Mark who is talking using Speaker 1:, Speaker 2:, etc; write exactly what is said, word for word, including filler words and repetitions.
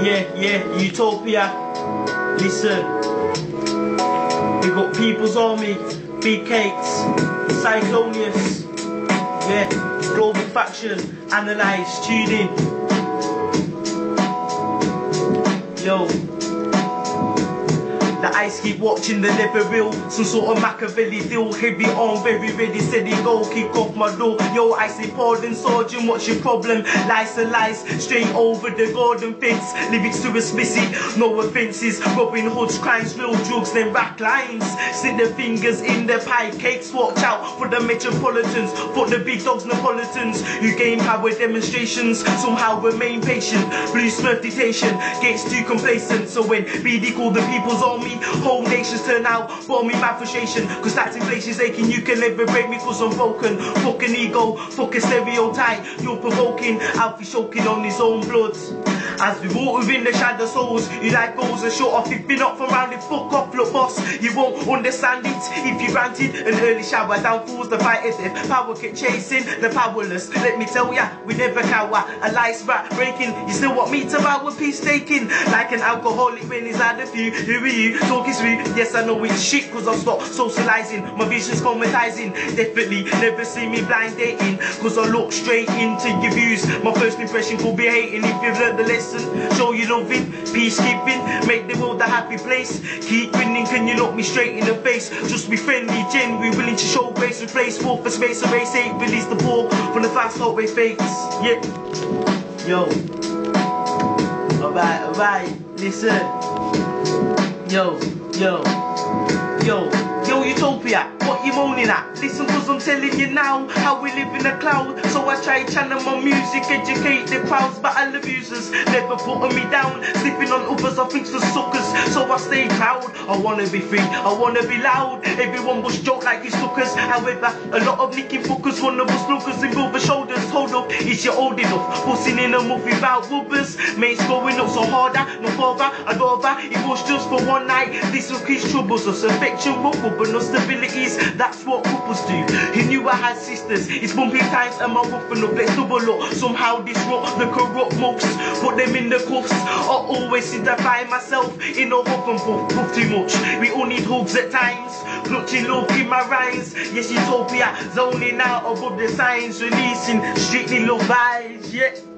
Speaker 1: yeah, yeah, Utopia. Listen, we got People's Army, Big Cakes, Cyclonius, yeah, Global Faction, Analyze, tune in. Yo. The eyes keep watching, the never real. Some sort of Machiavelli deal. Heavy on, very ready, steady go. Kick off my door. Yo, I say pardon, sergeant, what's your problem? Lies and lies, straight over the garden fence. Lyrics too explicit, no offences. Robin Hood's crimes, real drugs, then rack lines. Stick their fingers in their pie cakes. Watch out for the metropolitans, for the big dogs, Napolitans. You gain power demonstrations, somehow remain patient. Blue Smurf dictation, gets too complacent. So when B D call the People's Army, whole nations turn out, bomb me my frustration. Cause that's inflation's aching, you can never break me cause I'm broken. Fuck an ego, fuck a stereotype. You're provoking, Alfie choking on his own blood. As we walk within the shadow souls, you like goals and shut off. If you're not from round it, fuck off, look boss. You won't understand it if you granted an early shower. Downfalls the fight of death, power keep chasing the powerless. Let me tell ya, we never cower. A lice rat breaking, you still want me to bow with peace taking. Like an alcoholic when he's had a few. Who are you? Talking sweet, yes I know it's shit cause I've stopped socializing. My vision's traumatizing, definitely never see me blind dating. Cause I look straight into your views. My first impression could be hating. If you've learned the lesson, show you loving, peacekeeping, make the world a happy place. Keep winning, can you look me straight in the face? Just be friendly, genuine, willing to show grace. Replace war for space, erase hate, release the poor from the fast hotway fakes. Yeah, yo, alright, alright, listen. Yo, yo, yo, yo, Utopia, what you moaning at? Listen, cause I'm telling you now how we live in a cloud. So I try channel my music, educate the crowds, but all abusers never putting me down. Sleeping on others, I think for suckers, so I stay proud. I wanna be free, I wanna be loud. Everyone was joke like it's suckers. However, a lot of nicking fuckers wanna bust lookers and over shoulders. Hold up, is you old enough? Busting in a move without rubbers. Mates going up so harder, no father, I'd rather it was just for one night. This will cause troubles, us affection, but no stabilities. That's what couples do. He knew I had sisters. It's bumpy times and my rough up. Let's double up. Somehow disrupt the corrupt monks. Put them in the cuffs. I always seem to find myself in a huff and puff. Puff too much. We all need hugs at times. Clutching love in my rhymes. Yes, Utopia. Zoning out above the signs. Releasing strictly love vibes. Yeah.